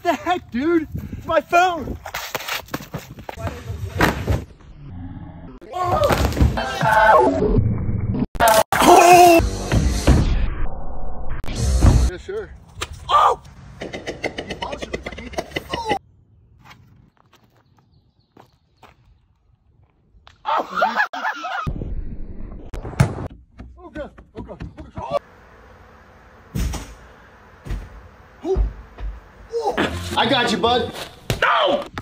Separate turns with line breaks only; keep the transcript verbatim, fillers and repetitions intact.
the heck, dude? It's my phone. Oh! Yeah, sure. Oh! Oh! Oh god! Oh god! Oh god! Oh! I got you, bud. No!